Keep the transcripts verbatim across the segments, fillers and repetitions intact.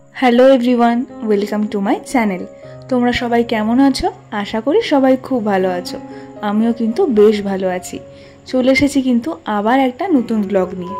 Hello everyone, welcome to my channel. তোমরা সবাই কেমন আছো? আশা করি সবাই খুব ভালো আছো। আমিও কিন্তু বেশ ভালো আছি। চলে এসেছি কিন্তু আবার একটা নতুন ব্লগ নিয়ে।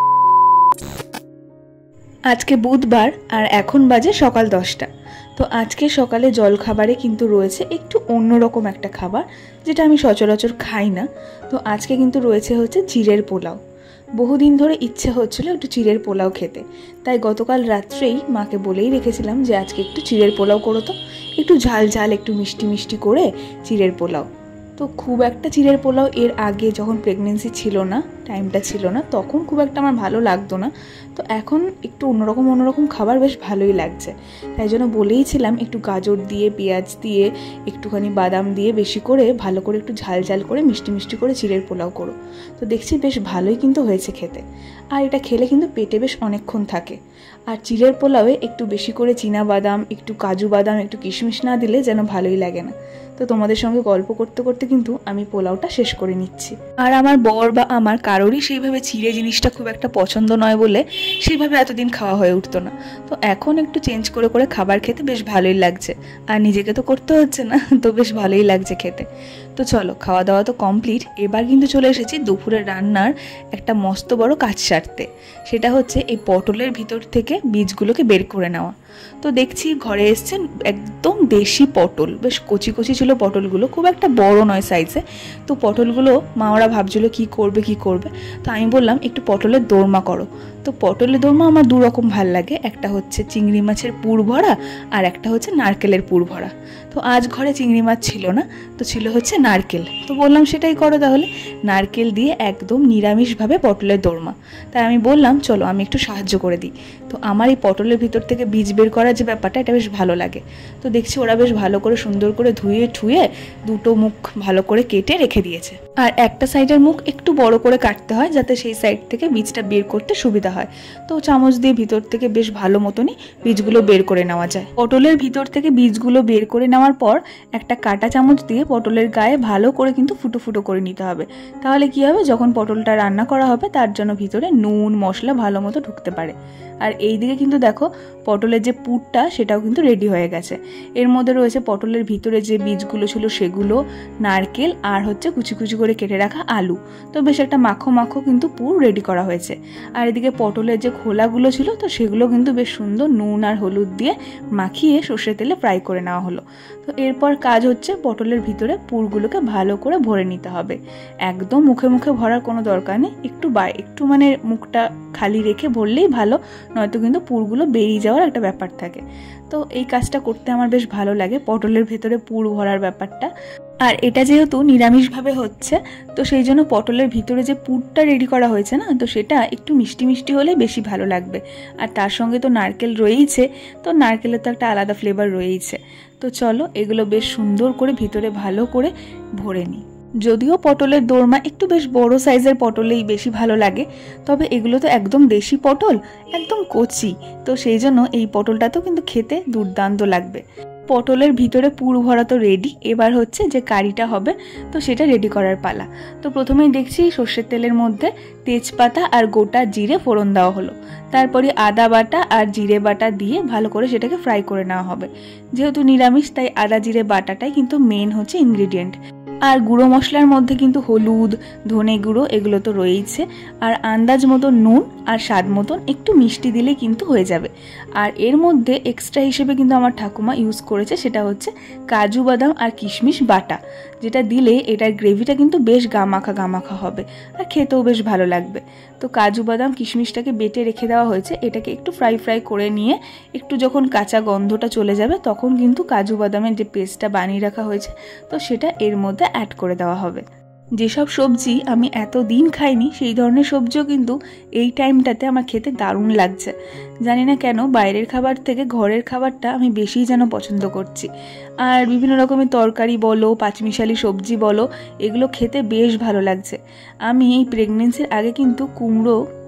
আজকে বুধবার আর এখন বাজে সকাল দশটা। তো আজকে সকালে জলখাবারে কিন্তু রয়েছে একটু অন্যরকম একটা খাবার, যেটা আমি সচরাচর খাই না। তো আজকে কিন্তু রয়েছে হচ্ছে চিড়ের পোলাও। বহুদিন ধরে ইচ্ছে হচ্ছিল একটু চিড়ের পোলাও খেতে, তাই গতকাল রাত্রেই মাকে বলেই রেখেছিলাম যে আজকে একটু চিড়ের পোলাও করো তো, একটু ঝাল ঝাল একটু মিষ্টি মিষ্টি করে চিড়ের পোলাও। তো খুব একটা চিড়ের পোলাও এর আগে যখন প্রেগনেন্সি ছিল না, টাইমটা ছিল না, তখন খুব একটা আমার ভালো লাগতো না। তো এখন একটু অন্যরকম অন্যরকম খাবার বেশ ভালোই লাগছে, তাই জন্য বলেইছিলাম একটু গাজর দিয়ে, পেঁয়াজ দিয়ে, একটুখানি বাদাম দিয়ে বেশি করে ভালো করে একটু ঝাল ঝাল করে মিষ্টি মিষ্টি করে চিড়ের পোলাও করো। তো দেখছি বেশ ভালোই কিন্তু হয়েছে খেতে, আর এটা খেলে কিন্তু পেটে বেশ অনেকক্ষণ থাকে। আর চিড়ের পোলাওয়ে একটু বেশি করে চীনা বাদাম, একটু কাজু বাদাম, একটু কিশমিশ না দিলে যেন ভালোই লাগে না। তো তোমাদের সঙ্গে গল্প করতে করতে কিন্তু আমি পোলাওটা শেষ করে নিচ্ছি। আর আমার বর বা আমার কারোরই সেইভাবে চিড়ে জিনিসটা খুব একটা পছন্দ নয় বলে সেইভাবে এতদিন খাওয়া হয়ে উঠতো না। তো এখন একটু চেঞ্জ করে করে খাবার খেতে বেশ ভালোই লাগছে, আর নিজেকে তো করতে হচ্ছে না, তো বেশ ভালোই লাগছে খেতে। তো চলো, খাওয়া দাওয়া তো কমপ্লিট। এবার কিন্তু চলে এসেছি দুপুরের রান্নার একটা মস্ত বড় কাজ সারতে। সেটা হচ্ছে এই পটলের ভিতর থেকে বীজগুলোকে বের করে নেওয়া। তো দেখছি ঘরে এসছেন একদম দেশি পটল, বেশ কচি কচি ছিল পটলগুলো, খুব একটা বড় নয় সাইজে। তো পটলগুলো মা ওরা ভাবছিল কি করবে কি করবে, তো আমি বললাম একটু পটলের দোরমা করো। তো পটলের দোরমা আমার দু রকম ভাল লাগে, একটা হচ্ছে চিংড়ি মাছের পুর ভরা আর একটা হচ্ছে নারকেলের পুর ভরা। তো আজ ঘরে চিংড়ি মাছ ছিল না, তো ছিল হচ্ছে নারকেল। তো বললাম সেটাই করো তাহলে, নারকেল দিয়ে একদম নিরামিষভাবে পটলের দোরমা। তাই আমি বললাম চলো আমি একটু সাহায্য করে দিই। তো আমার এই পটলের ভিতর থেকে বীজ বের করার যে ব্যাপারটা, এটা বেশ ভালো লাগে। তো দেখছি ওরা বেশ ভালো করে সুন্দর করে ধুয়ে ঠুয়ে দুটো মুখ ভালো করে কেটে রেখে দিয়েছে। আর একটা সাইডের মুখ একটু বড় করে কাটতে হয়, যাতে সেই সাইড থেকে বীজটা বের করতে সুবিধা হয়। তো চামচ দিয়ে ভিতর থেকে বেশ ভালো মতনই বীজগুলো বের করে নেওয়া যায়। পটলের ভিতর থেকে বীজগুলো বের করে নেওয়ার পর একটা কাঁটা চামচ দিয়ে পটলের গায়ে ভালো করে কিন্তু ফুটো ফুটো করে নিতে হবে। তাহলে কি হবে, যখন পটলটা রান্না করা হবে তার জন্য ভিতরে নুন মশলা ভালো মতো ঢুকতে পারে। আর এই দিকে কিন্তু দেখো পটলের যে পুরটা সেটাও কিন্তু রেডি হয়ে গেছে। এর মধ্যে রয়েছে পটলের ভিতরে যে বীজগুলো ছিল সেগুলো, নারকেল, আর হচ্ছে কুচি কুচি করে কেটে রাখা আলু। তো বেশ একটা মাখো মাখো কিন্তু পুর রেডি করা হয়েছে। আর এদিকে পটলের যে খোলাগুলো ছিল, তো সেগুলো কিন্তু বেশ সুন্দর নুন আর হলুদ দিয়ে মাখিয়ে সর্ষের তেলে ফ্রাই করে নেওয়া হলো। তো এরপর কাজ হচ্ছে পটলের ভিতরে পুরগুলোকে ভালো করে ভরে নিতে হবে। একদম মুখে মুখে ভরার কোনো দরকার নেই, একটু বা একটু মানে মুখটা খালি রেখে ভরলেই ভালো, নয়তো কিন্তু পুরগুলো বেরিয়ে যাওয়ার একটা ব্যাপার থাকে। তো এই কাজটা করতে আমার বেশ ভালো লাগে, পটলের ভেতরে পুর ভরার ব্যাপারটা। আর এটা যেহেতু নিরামিষভাবে হচ্ছে, তো সেই জন্য পটলের ভিতরে যে পুরটা রেডি করা হয়েছে না, তো সেটা একটু মিষ্টি মিষ্টি হলে বেশি ভালো লাগবে। আর তার সঙ্গে তো নারকেল রয়েইছে, তো নারকেলের তো একটা আলাদা ফ্লেভার রয়েইছে। তো চলো এগুলো বেশ সুন্দর করে ভিতরে ভালো করে ভরে নিই। যদিও পটলের দোরমা একটু বেশ বড় সাইজের পটলেই বেশি ভালো লাগে, তবে এগুলো তো একদম দেশি পটল, একদম কচি, তো সেই জন্য এই পটলটা তো কিন্তু খেতে দুর্দান্ত লাগবে। পটলের ভিতরে পুর ভরা তো রেডি, এবার হচ্ছে যে কারিটা হবে তো সেটা রেডি করার পালা। তো প্রথমেই দেখছি সর্ষের তেলের মধ্যে তেজপাতা আর গোটা জিরে ফোড়ন দেওয়া হলো। তারপরে আদা বাটা আর জিরে বাটা দিয়ে ভালো করে সেটাকে ফ্রাই করে নেওয়া হবে। যেহেতু নিরামিষ তাই আদা জিরে বাটাটাই কিন্তু মেন হচ্ছে ইনগ্রিডিয়েন্ট। আর গুঁড়ো মশলার মধ্যে কিন্তু হলুদ, ধনে গুঁড়ো এগুলো তো রয়েইছে, আর আন্দাজ মতো নুন আর স্বাদ মতন একটু মিষ্টি দিলেই কিন্তু হয়ে যাবে। আর এর মধ্যে এক্সট্রা হিসেবে কিন্তু আমার ঠাকুমা ইউজ করেছে, সেটা হচ্ছে কাজু বাদাম আর কিশমিশ বাটা, যেটা দিলে এটার গ্রেভিটা কিন্তু বেশ গামাখা গামাখা হবে আর খেতেও বেশ ভালো লাগবে। তো কাজু বাদাম কিশমিশটাকে বেটে রেখে দেওয়া হয়েছে, এটাকে একটু ফ্রাই ফ্রাই করে নিয়ে একটু যখন কাঁচা গন্ধটা চলে যাবে তখন কিন্তু কাজু বাদামের যে পেস্টটা বানিয়ে রাখা হয়েছে তো সেটা এর মধ্যে অ্যাড করে দেওয়া হবে। যেসব সবজি আমি এত দিন খাইনি সেই ধরনের সবজিও কিন্তু এই টাইমটাতে আমার খেতে দারুণ লাগছে। জানি না কেন বাইরের খাবার থেকে ঘরের খাবারটা আমি বেশিই যেন পছন্দ করছি। আর বিভিন্ন রকমের তরকারি বলো, পাঁচমিশালি সবজি বলো, এগুলো খেতে বেশ ভালো লাগছে। আমি এই প্রেগনেন্সির আগে কিন্তু কুমড়ো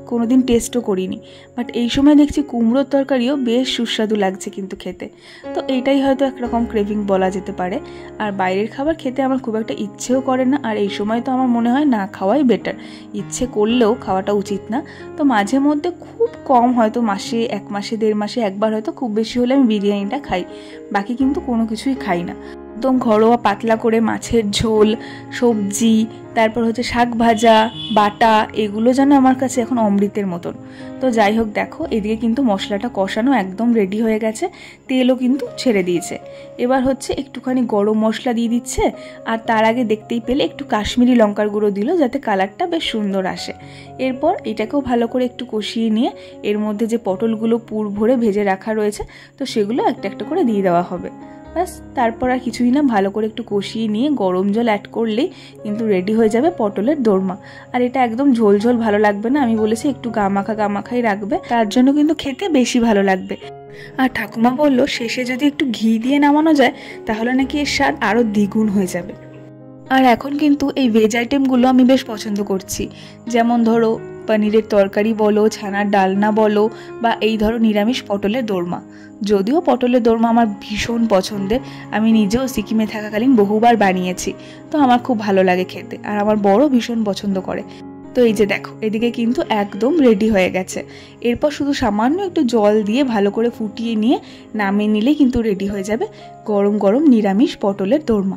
কোনোদিন টেস্টও করিনি, বাট এই সময় দেখছি কুমড়োর তরকারিও বেশ সুস্বাদু লাগছে কিন্তু খেতে। তো এইটাই হয়তো একরকম ক্রেভিং বলা যেতে পারে। আর বাইরের খাবার খেতে আমার খুব একটা ইচ্ছেও করে না, আর এই সময় তো আমার মনে হয় না খাওয়াই বেটার। ইচ্ছে করলেও খাওয়াটা উচিত না। তো মাঝে মধ্যে খুব কম, হয়তো মাসে এক মাসে দেড় মাসে একবার, হয়তো খুব বেশি হলে আমি বিরিয়ানিটা খাই, বাকি কিন্তু কোনো কিছুই খাই না। একদম ঘরোয়া পাতলা করে মাছের ঝোল, সবজি, তারপর হচ্ছে শাক ভাজা, বাটা, এগুলো যেন আমার কাছে এখন অমৃতের মতন। তো যাই হোক, দেখো এদিকে কিন্তু মশলাটা কষানো একদম রেডি হয়ে গেছে, তেলও কিন্তু ছেড়ে দিয়েছে। এবার হচ্ছে একটুখানি গরম মশলা দিয়ে দিচ্ছে, আর তার আগে দেখতেই পেলে একটু কাশ্মীরি লঙ্কার গুঁড়ো দিল যাতে কালারটা বেশ সুন্দর আসে। এরপর এটাকেও ভালো করে একটু কষিয়ে নিয়ে এর মধ্যে যে পটলগুলো পুর ভরে ভেজে রাখা রয়েছে, তো সেগুলো একটা একটা করে দিয়ে দেওয়া হবে। ব্যাস, তারপর আর কিছুই না, ভালো করে একটু কষিয়ে নিয়ে গরম জল অ্যাড করলেই কিন্তু রেডি হয়ে যাবে পটলের দোরমা। আর এটা একদম ঝোল ঝোল ভালো লাগবে না, আমি বলেছি একটু গামাখা গামাখাই রাখবে, তার জন্য কিন্তু খেতে বেশি ভালো লাগবে। আর ঠাকুমা বললো শেষে যদি একটু ঘি দিয়ে নামানো যায় তাহলে নাকি এর স্বাদ আরও দ্বিগুণ হয়ে যাবে। আর এখন কিন্তু এই ভেজ আইটেমগুলো আমি বেশ পছন্দ করছি, যেমন ধরো পনিরের তরকারি বলো, ছানার ডালনা বলো, বা এই ধরো নিরামিষ পটলের দোরমা। যদিও পটলের দোরমা আমার ভীষণ পছন্দের, আমি নিজেও সিকিমে থাকাকালীন বহুবার বানিয়েছি, তো আমার খুব ভালো লাগে খেতে, আর আমার বড় ভীষণ পছন্দ করে। তো এই যে দেখো এদিকে কিন্তু একদম রেডি হয়ে গেছে। এরপর শুধু সামান্য একটু জল দিয়ে ভালো করে ফুটিয়ে নিয়ে নামিয়ে নিলে কিন্তু রেডি হয়ে যাবে গরম গরম নিরামিষ পটলের দোরমা।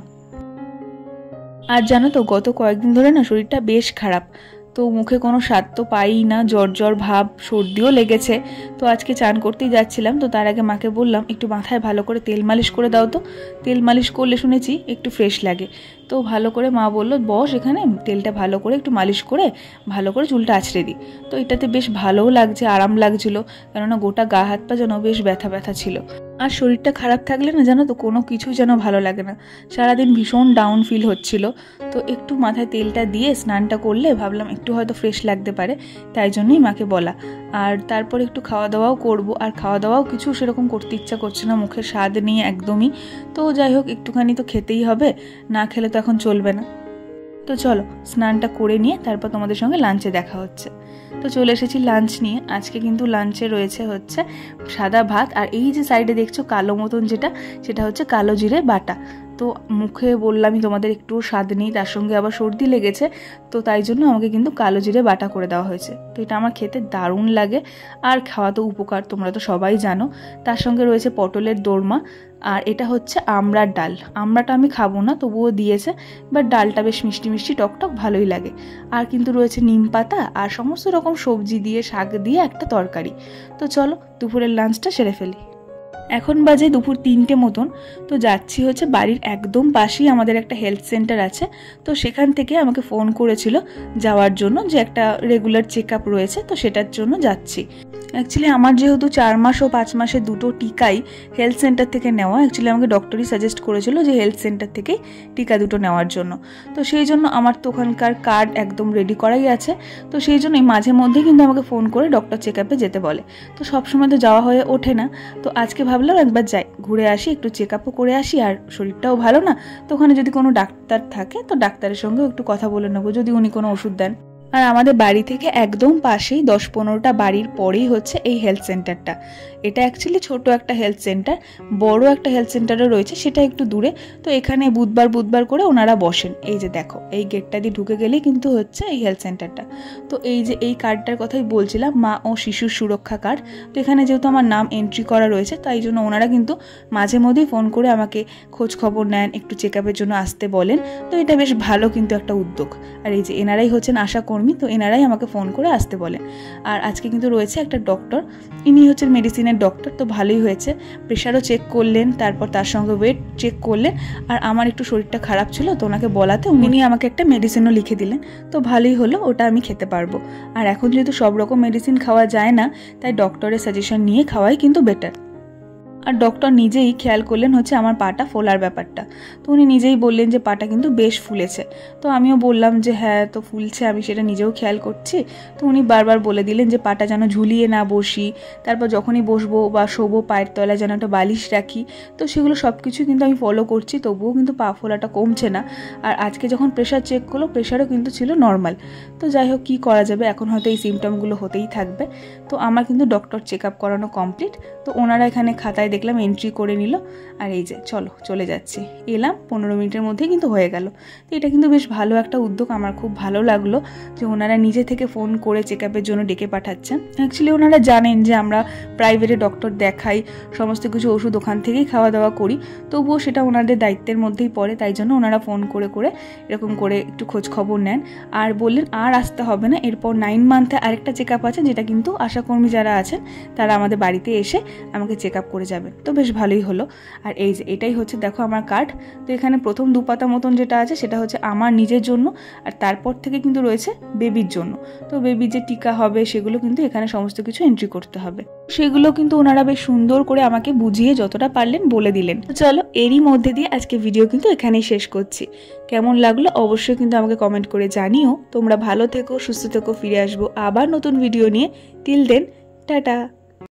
আর জানো তো, গত কয়েকদিন ধরে না শরীরটা বেশ খারাপ, তো মুখে কোনো স্বাদ তো পাই না, জ্বর জ্বর ভাব, সর্দিও লেগেছে। তো আজকে চান করতেই যাচ্ছিলাম, তো তার আগে মাকে বললাম একটু মাথায় ভালো করে তেল মালিশ করে দাও তো, তেল মালিশ করলে শুনেছি একটু ফ্রেশ লাগে। তো ভালো করে মা বললো বস এখানে, তেলটা ভালো করে একটু মালিশ করে ভালো করে চুলটা আছড়ে দিই। তো এটাতে বেশ ভালোও লাগছে, আরাম লাগছিল, কেননা গোটা গা হাত পা যেন বেশ ব্যথা ব্যথা ছিল। আর শরীরটা খারাপ থাকলে না জানো তো কোনো কিছুই যেন ভালো লাগে না, সারাদিন ভীষণ ডাউন ফিল হচ্ছিল। তো একটু মাথায় তেলটা দিয়ে স্নানটা করলে ভাবলাম একটু হয়তো ফ্রেশ লাগতে পারে, তাই জন্যই মাকে বলা। আর তারপর একটু খাওয়া দাওয়াও করব, আর খাওয়া দাওয়াও কিছু সেরকম করতে ইচ্ছা করছে না, মুখের স্বাদ নেই একদমই। তো যাই হোক একটুখানি তো খেতেই হবে, না খেলে তো এখন চলবে না। তো চলো স্নানটা করে নিয়ে তারপর তোমাদের সঙ্গে লাঞ্চে দেখা হচ্ছে। তো চলে এসেছি লাঞ্চ নিয়ে। আজকে কিন্তু লাঞ্চে রয়েছে হচ্ছে সাদা ভাত, আর এই যে সাইডে দেখছো কালো মতন যেটা, সেটা হচ্ছে কালো জিরে বাটা। তো মুখে বললামই তোমাদের একটু স্বাদ নেই, তার সঙ্গে আবার সর্দি লেগেছে, তো তাই জন্য আমাকে কিন্তু কালো জিরে বাটা করে দেওয়া হয়েছে। তো এটা আমার খেতে দারুণ লাগে, আর খাওয়া তো উপকার, তোমরা তো সবাই জানো। তার সঙ্গে রয়েছে পটলের দোরমা, আর এটা হচ্ছে আমড়ার ডাল। আমড়াটা আমি খাবো না, তবুও দিয়েছে, বাট ডালটা বেশ মিষ্টি মিষ্টি টকটক ভালোই লাগে। আর কিন্তু রয়েছে নিম পাতা আর সমস্ত রকম সবজি দিয়ে, শাক দিয়ে একটা তরকারি। তো চলো দুপুরের লাঞ্চটা সেরে ফেলি। এখন বাজে দুপুর তিনটে মতন। তো যাচ্ছি হচ্ছে বাড়ির একদম পাশেই আমাদের একটা হেলথ সেন্টার আছে, তো সেখান থেকে আমাকে ফোন করেছিল যাওয়ার জন্য, যে একটা রেগুলার চেক আপ রয়েছে, তো সেটার জন্য যাচ্ছি। অ্যাকচুয়ালি আমার যেহেতু চার মাস ও পাঁচ মাসে দুটো টিকাই হেলথ সেন্টার থেকে নেওয়া, অ্যাকচুয়ালি আমাকে ডক্টরই সাজেস্ট করেছিল যে হেলথ সেন্টার থেকেই টিকা দুটো নেওয়ার জন্য। তো সেই জন্য আমার তো ওখানকার কার্ড একদম রেডি করাই আছে, তো সেই জন্যই মাঝে মধ্যে কিন্তু আমাকে ফোন করে ডক্টর চেক আপে যেতে বলে। তো সবসময় তো যাওয়া হয়ে ওঠে না, তো আজকে ভাবলাম একবার যাই, ঘুরে আসি, একটু চেক আপও করে আসি, আর শরীরটাও ভালো না, তো ওখানে যদি কোনো ডাক্তার থাকে তো ডাক্তারের সঙ্গেও একটু কথা বলে নেবো, যদি উনি কোনো ওষুধ দেন। আর আমাদের বাড়ি থেকে একদম পাশেই দশ পনেরোটা বাড়ির পরেই হচ্ছে এই হেলথ সেন্টারটা। এটা অ্যাকচুয়ালি ছোট একটা হেলথ সেন্টার, বড় একটা হেলথ সেন্টারও রয়েছে, সেটা একটু দূরে। তো এখানে বুধবার বুধবার করে ওনারা বসেন। এই যে দেখো এই গেটটা দিয়ে ঢুকে গেলেই কিন্তু হচ্ছে এই হেলথ সেন্টারটা। তো এই যে এই কার্ডটার কথাই বলছিলাম, মা ও শিশুর সুরক্ষা কার্ড। তো এখানে যেহেতু আমার নাম এন্ট্রি করা রয়েছে, তাই জন্য ওনারা কিন্তু মাঝে মধ্যেই ফোন করে আমাকে খোঁজ খবর নেন, একটু চেক আপের জন্য আসতে বলেন। তো এটা বেশ ভালো কিন্তু একটা উদ্যোগ। আর এই যে এনারাই হচ্ছেন আশা কর্মী, তো এনারাই আমাকে ফোন করে আসতে বলেন। আর আজকে কিন্তু রয়েছে একটা ডক্টর, ইনি হচ্ছেন মেডিসিনের ডক্টর। তো ভালোই হয়েছে, প্রেশারও চেক করলেন, তারপর তার সঙ্গে ওয়েট চেক করলেন। আর আমার একটু শরীরটা খারাপ ছিল, তো ওনাকে বলাতে উনি আমাকে একটা মেডিসিনও লিখে দিলেন। তো ভালোই হলো, ওটা আমি খেতে পারবো। আর এখন যেহেতু সব রকম মেডিসিন খাওয়া যায় না, তাই ডক্টরের সাজেশন নিয়ে খাওয়াই কিন্তু বেটার। আর ডক্টর নিজেই খেয়াল করলেন হচ্ছে আমার পাটা ফোলার ব্যাপারটা। তো উনি নিজেই বললেন যে পাটা কিন্তু বেশ ফুলেছে। তো আমিও বললাম যে হ্যাঁ তো ফুলছে, আমি সেটা নিজেও খেয়াল করছি। তো উনি বারবার বলে দিলেন যে পাটা যেন ঝুলিয়ে না বসি, তারপর যখনই বসবো বা শোবো পায়ের তলায় যেন একটা বালিশ রাখি। তো সেগুলো সব কিছু কিন্তু আমি ফলো করছি, তবুও কিন্তু পা ফোলাটা কমছে না। আর আজকে যখন প্রেশার চেক করলো, প্রেশারও কিন্তু ছিল নর্মাল। তো যাই হোক কী করা যাবে, এখন হয়তো এই সিমটমগুলো হতেই থাকবে। তো আমার কিন্তু ডক্টর চেক আপ করানো কমপ্লিট। তো ওনারা এখানে খাতায় দেখলাম এন্ট্রি করে নিল। আর এই যে চলো চলে যাচ্ছি, এলাম পনেরো মিনিটের মধ্যেই কিন্তু হয়ে গেল। তো এটা কিন্তু বেশ ভালো একটা উদ্যোগ, আমার খুব ভালো লাগলো যে ওনারা নিজে থেকে ফোন করে চেক আপের জন্য ডেকে পাঠাচ্ছেন। অ্যাকচুয়ালি ওনারা জানেন যে আমরা প্রাইভেটে ডক্টর দেখাই, সমস্ত কিছু ওষুধ ওখান থেকেই খাওয়া দাওয়া করি, তবুও সেটা ওনাদের দায়িত্বের মধ্যেই পড়ে। তাই জন্য ওনারা ফোন করে করে এরকম করে একটু খোঁজ খবর নেন। আর বললেন আর আসতে হবে না, এরপর নাইন মান্থে আরেকটা চেক আপ আছে, যেটা কিন্তু আশাকর্মী যারা আছেন তারা আমাদের বাড়িতে এসে আমাকে চেক আপ করে যাবেন। তো বেশ ভালোই হলো। আর এই যে এটাই হচ্ছে দেখো আমার কার্ড। তো এখানে প্রথম দু পাতা মতন যেটা আছে সেটা হচ্ছে আমার নিজের জন্য, আর তারপর থেকে কিন্তু রয়েছে বেবির জন্য। তো বেবির যে টিকা হবে সেগুলো কিন্তু এখানে সমস্ত কিছু এন্ট্রি করতে হবে। সেগুলো কিন্তু ওনারা বেশ সুন্দর করে আমাকে বুঝিয়ে যতটা পারলেন বলে দিলেন। তো চলো এরই মধ্যে দিয়ে আজকে ভিডিও কিন্তু এখানেই শেষ করছি। কেমন লাগলো অবশ্যই কিন্তু আমাকে কমেন্ট করে জানিও। তোমরা ভালো থেকো, সুস্থ থেকো, ফিরে আসবো আবার নতুন ভিডিও নিয়ে। Till then tata.